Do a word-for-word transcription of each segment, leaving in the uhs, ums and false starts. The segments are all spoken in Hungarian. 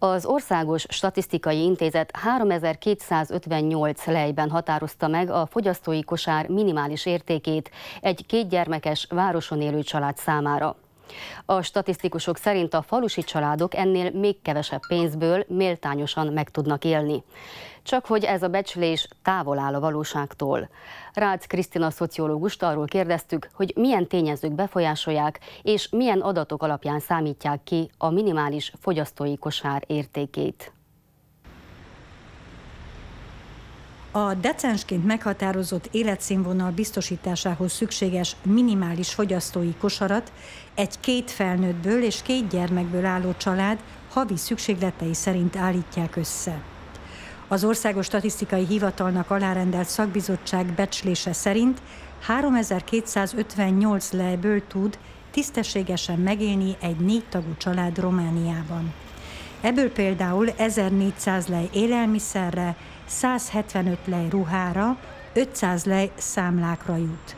Az Országos Statisztikai Intézet háromezer-kétszázötvennyolc lejben határozta meg a fogyasztói kosár minimális értékét egy kétgyermekes városon élő család számára. A statisztikusok szerint a falusi családok ennél még kevesebb pénzből méltányosan meg tudnak élni. Csak hogy ez a becslés távol áll a valóságtól. Rácz Krisztina szociológust arról kérdeztük, hogy milyen tényezők befolyásolják, és milyen adatok alapján számítják ki a minimális fogyasztói kosár értékét. A decensként meghatározott életszínvonal biztosításához szükséges minimális fogyasztói kosarat egy két felnőttből és két gyermekből álló család havi szükségletei szerint állítják össze. Az Országos Statisztikai Hivatalnak alárendelt szakbizottság becslése szerint háromezer-kétszázötvennyolc lejből tud tisztességesen megélni egy négy tagú család Romániában. Ebből például ezernégyszáz lej élelmiszerre, száz hetvenöt lej ruhára, ötszáz lej számlákra jut.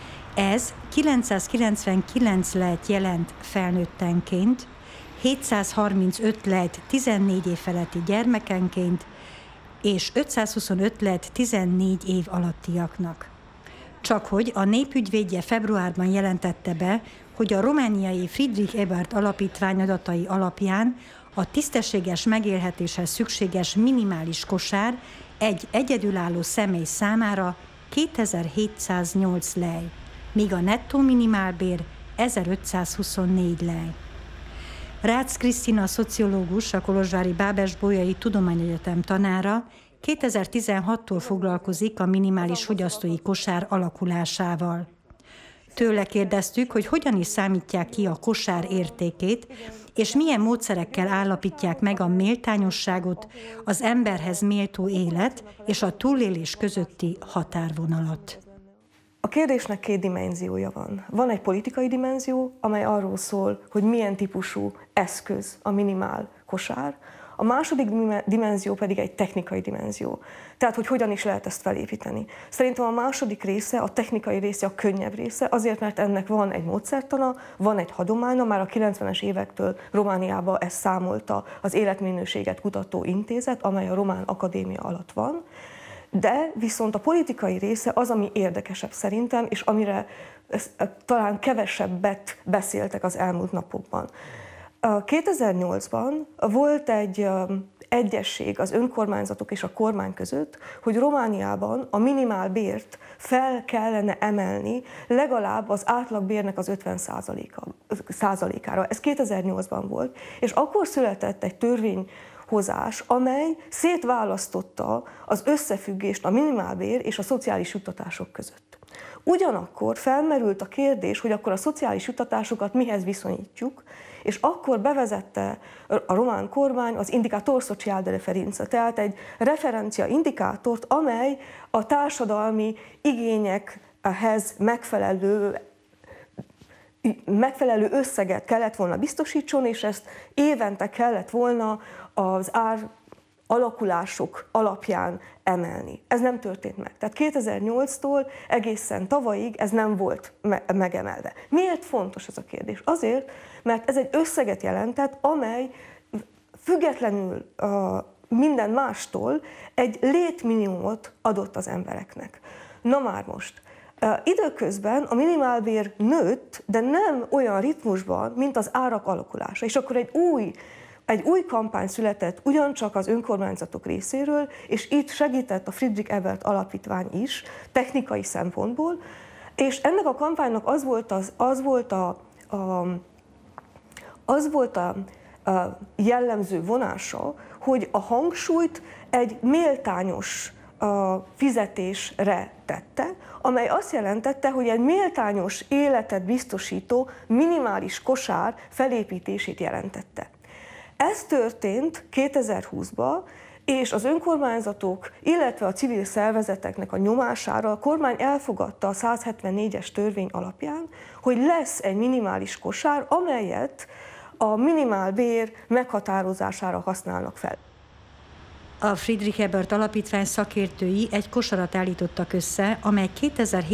Ez kilencszázkilencvenkilenc lejt jelent felnőttenként, hétszázharmincöt lejt tizennégy év feletti gyermekenként, és ötszázhuszonöt lejt tizennégy év alattiaknak. Csak hogy a népügyvédje februárban jelentette be, hogy a romániai Friedrich Ebert alapítvány adatai alapján a tisztességes megélhetéshez szükséges minimális kosár egy egyedülálló személy számára kétezer-hétszáznyolc lej, míg a nettó minimálbér ezerötszázhuszonnégy lej. Rácz Krisztina szociológus, a kolozsvári Bábes-Bolyai Tudományegyetem tanára kétezer-tizenhattól foglalkozik a minimális fogyasztói kosár alakulásával. Tőle kérdeztük, hogy hogyan is számítják ki a kosár értékét, és milyen módszerekkel állapítják meg a méltányosságot, az emberhez méltó élet és a túlélés közötti határvonalat. A kérdésnek két dimenziója van. Van egy politikai dimenzió, amely arról szól, hogy milyen típusú eszköz a minimál kosár, a második dimenzió pedig egy technikai dimenzió. Tehát, hogy hogyan is lehet ezt felépíteni. Szerintem a második része, a technikai része a könnyebb része, azért, mert ennek van egy módszertana, van egy hagyománya, már a kilencvenes évektől Romániában ezt számolta az Életminőséget Kutató Intézet, amely a Román Akadémia alatt van. De viszont a politikai része az, ami érdekesebb szerintem, és amire talán kevesebbet beszéltek az elmúlt napokban. kétezer-nyolcban volt egy egyesség az önkormányzatok és a kormány között, hogy Romániában a minimálbért fel kellene emelni legalább az átlagbérnek az ötven százalékára. Ez kétezer-nyolcban volt, és akkor született egy törvényhozás, amely szétválasztotta az összefüggést a minimálbér és a szociális juttatások között. Ugyanakkor felmerült a kérdés, hogy akkor a szociális juttatásokat mihez viszonyítjuk, és akkor bevezette a román kormány az indikátor social de referenza, tehát egy referencia indikátort, amely a társadalmi igényekhez megfelelő, megfelelő összeget kellett volna biztosítson, és ezt évente kellett volna az ár alakulások alapján emelni. Ez nem történt meg. Tehát kétezer-nyolctól egészen tavalyig ez nem volt me megemelve. Miért fontos ez a kérdés? Azért, mert ez egy összeget jelentett, amely függetlenül uh, minden mástól egy létminimumot adott az embereknek. Na már most, uh, időközben a minimálbér nőtt, de nem olyan ritmusban, mint az árak alakulása. És akkor egy új Egy új kampány született ugyancsak az önkormányzatok részéről, és itt segített a Friedrich Ebert alapítvány is, technikai szempontból, és ennek a kampánynak az volt, az, az volt, a, a, az volt a, a jellemző vonása, hogy a hangsúlyt egy méltányos a fizetésre tette, amely azt jelentette, hogy egy méltányos életet biztosító minimális kosár felépítését jelentette. Ez történt kétezer-húszban, és az önkormányzatok, illetve a civil szervezeteknek a nyomására a kormány elfogadta a száz hetvennégyes törvény alapján, hogy lesz egy minimális kosár, amelyet a minimálbér meghatározására használnak fel. A Friedrich Ebert alapítvány szakértői egy kosarat állítottak össze, amely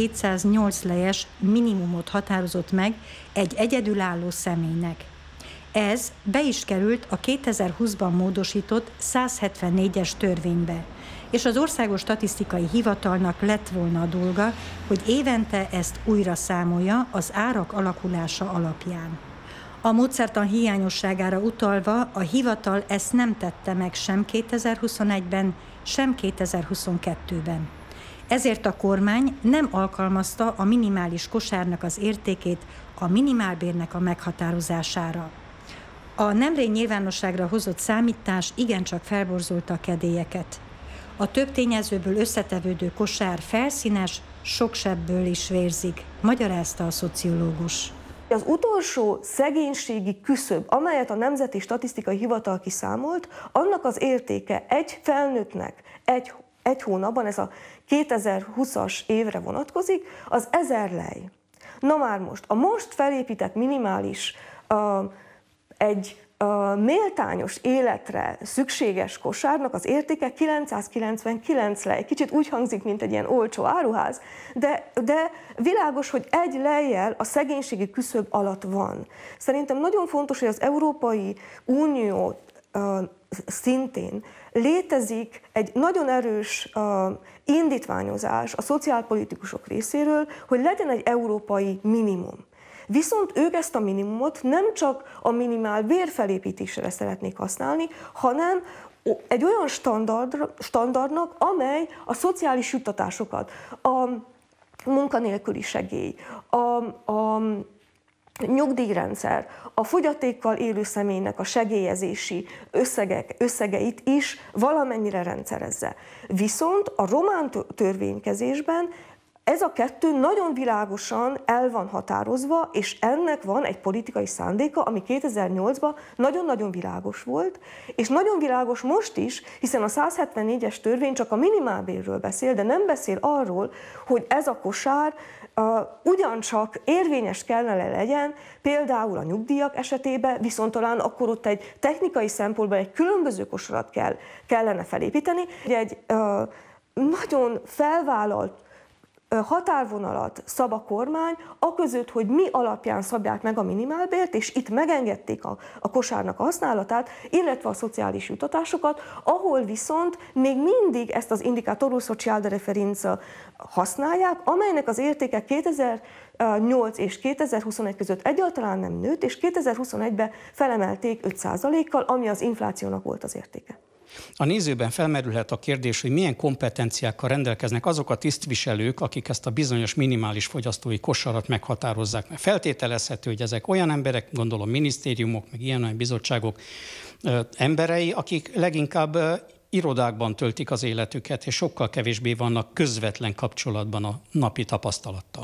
kétezer-hétszáznyolc lejes minimumot határozott meg egy egyedülálló személynek. Ez be is került a kétezer-húszban módosított százhetvennégyes törvénybe, és az Országos Statisztikai Hivatalnak lett volna a dolga, hogy évente ezt újra számolja az árak alakulása alapján. A módszertan hiányosságára utalva a hivatal ezt nem tette meg sem kétezer-huszonegyben, sem kétezer-huszonkettőben. Ezért a kormány nem alkalmazta a minimális kosárnak az értékét a minimálbérnek a meghatározására. A nemrég nyilvánosságra hozott számítás igencsak felborzolta a kedélyeket. A több tényezőből összetevődő kosár felszínes, sok sebből is vérzik, magyarázta a szociológus. Az utolsó szegénységi küszöb, amelyet a Nemzeti Statisztikai Hivatal kiszámolt, annak az értéke egy felnőttnek egy, egy hónapban, ez a kétezer-húszas évre vonatkozik, az ezer lej. Na már most, a most felépített minimális, uh, egy uh, méltányos életre szükséges kosárnak az értéke kilencszázkilencvenkilenc lej. Kicsit úgy hangzik, mint egy ilyen olcsó áruház, de, de világos, hogy egy lejjel a szegénységi küszöb alatt van. Szerintem nagyon fontos, hogy az Európai Unió uh, szintén létezik egy nagyon erős uh, indítványozás a szociálpolitikusok részéről, hogy legyen egy európai minimum. Viszont ők ezt a minimumot nem csak a minimál bérfelépítésre szeretnék használni, hanem egy olyan standard, standardnak, amely a szociális juttatásokat, a munkanélküli segély, a, a nyugdíjrendszer, a fogyatékkal élő személynek a segélyezési összegek, összegeit is valamennyire rendszerezze. Viszont a román törvénykezésben ez a kettő nagyon világosan el van határozva, és ennek van egy politikai szándéka, ami kétezer-nyolcban nagyon-nagyon világos volt, és nagyon világos most is, hiszen a százhetvennégyes törvény csak a minimálbérről beszél, de nem beszél arról, hogy ez a kosár uh, ugyancsak érvényes kellene legyen, például a nyugdíjak esetében, viszont talán akkor ott egy technikai szempontból egy különböző kosarat kell, kellene felépíteni, egy uh, nagyon felvállalt határvonalat szab a kormány, aközött, hogy mi alapján szabják meg a minimálbért, és itt megengedték a, a kosárnak a használatát, illetve a szociális juttatásokat, ahol viszont még mindig ezt az indikátorul social de referenza használják, amelynek az értéke kétezer-nyolc és kétezer-huszonegy között egyáltalán nem nőtt, és kétezer-huszonegyben felemelték öt százalékkal, ami az inflációnak volt az értéke. A nézőben felmerülhet a kérdés, hogy milyen kompetenciákkal rendelkeznek azok a tisztviselők, akik ezt a bizonyos minimális fogyasztói kosarat meghatározzák. Mert feltételezhető, hogy ezek olyan emberek, gondolom minisztériumok, meg ilyen-olyan bizottságok ö, emberei, akik leginkább ö, irodákban töltik az életüket, és sokkal kevésbé vannak közvetlen kapcsolatban a napi tapasztalattal.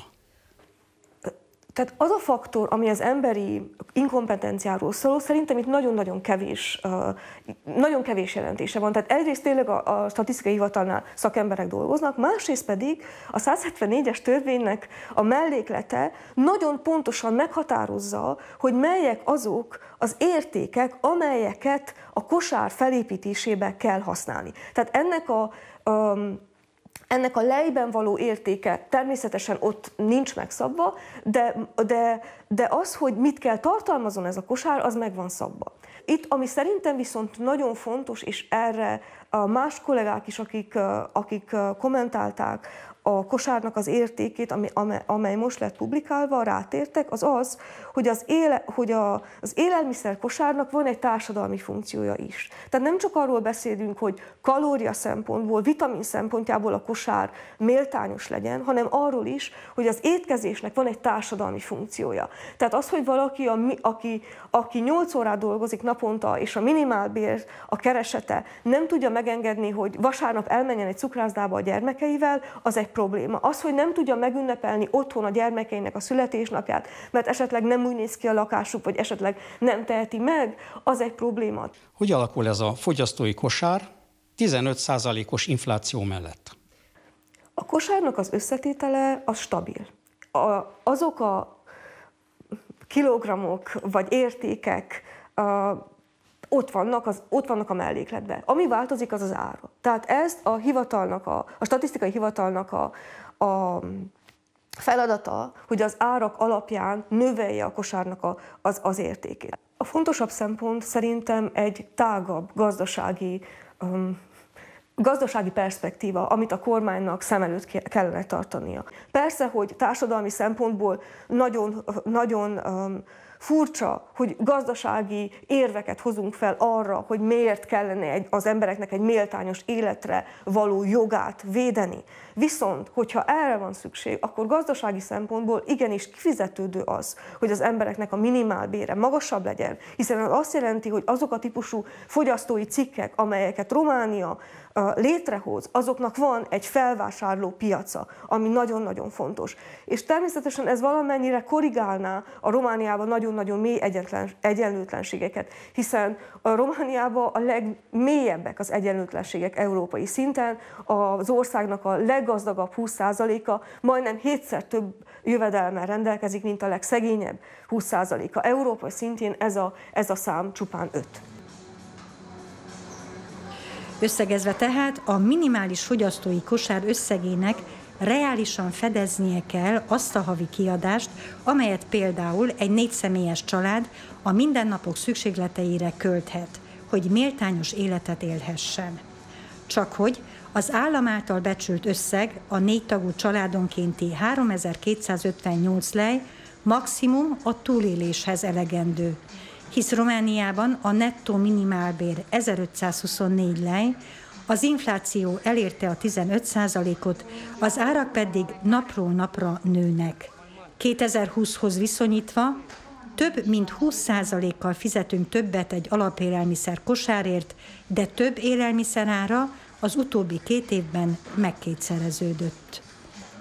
Tehát az a faktor, ami az emberi inkompetenciáról szól, szerintem itt nagyon-nagyon kevés, nagyon kevés jelentése van. Tehát egyrészt tényleg a, a statisztikai hivatalnál szakemberek dolgoznak, másrészt pedig a százhetvennégyes törvénynek a melléklete nagyon pontosan meghatározza, hogy melyek azok az értékek, amelyeket a kosár felépítésébe kell használni. Tehát ennek a um, Ennek a lejben való értéke természetesen ott nincs megszabva, de, de, de az, hogy mit kell tartalmazon ez a kosár, az meg van szabva. Itt, ami szerintem viszont nagyon fontos, és erre a más kollégák is, akik, akik kommentálták a kosárnak az értékét, ami, amely most lett publikálva, rátértek, az az, hogy az, éle, hogy a, az élelmiszer kosárnak van egy társadalmi funkciója is. Tehát nem csak arról beszélünk, hogy kalória szempontból, vitamin szempontjából a kosár méltányos legyen, hanem arról is, hogy az étkezésnek van egy társadalmi funkciója. Tehát az, hogy valaki, a, aki, aki nyolc órát dolgozik naponta, és a minimálbér a keresete nem tudja megengedni, hogy vasárnap elmenjen egy cukrászdába a gyermekeivel, az egy probléma. Az, hogy nem tudja megünnepelni otthon a gyermekeinek a születésnapját, mert esetleg nem úgy néz ki a lakásuk, vagy esetleg nem teheti meg, az egy probléma. Hogy alakul ez a fogyasztói kosár tizenöt százalékos infláció mellett? A kosárnak az összetétele az stabil. A, azok a kilogramok vagy értékek a, ott vannak, az, ott vannak a mellékletben. Ami változik, az az ára. Tehát ezt a hivatalnak, a, a statisztikai hivatalnak a, a feladata, hogy az árak alapján növelje a kosárnak a, az, az értékét. A fontosabb szempont szerintem egy tágabb gazdasági, um, gazdasági perspektíva, amit a kormánynak szem előtt kellene tartania. Persze, hogy társadalmi szempontból nagyon, nagyon um, furcsa, hogy gazdasági érveket hozunk fel arra, hogy miért kellene egy, az embereknek egy méltányos életre való jogát védeni. Viszont, hogyha erre van szükség, akkor gazdasági szempontból igenis kifizetődő az, hogy az embereknek a minimálbére magasabb legyen, hiszen az azt jelenti, hogy azok a típusú fogyasztói cikkek, amelyeket Románia létrehoz, azoknak van egy felvásárló piaca, ami nagyon-nagyon fontos. És természetesen ez valamennyire korrigálná a Romániában nagyon-nagyon mély egyenlőtlenségeket, hiszen a Romániában a legmélyebbek az egyenlőtlenségek európai szinten, az országnak a leggazdagabb húsz százaléka majdnem hétszer több jövedelemmel rendelkezik, mint a legszegényebb húsz százaléka. Európai szintén ez a, ez a szám csupán öt. Összegezve tehát a minimális fogyasztói kosár összegének reálisan fedeznie kell azt a havi kiadást, amelyet például egy négyszemélyes család a mindennapok szükségleteire költhet, hogy méltányos életet élhessen. Csak hogy az állam által becsült összeg a négy tagú családonkénti háromezer-kétszázötvennyolc lej maximum a túléléshez elegendő, hisz Romániában a nettó minimálbér ezerötszázhuszonnégy lej, az infláció elérte a tizenöt százalékot, az árak pedig napról napra nőnek. kétezer-húszhoz viszonyítva több mint húsz százalékkal fizetünk többet egy alapélelmiszer kosárért, de több élelmiszer ára az utóbbi két évben megkétszereződött.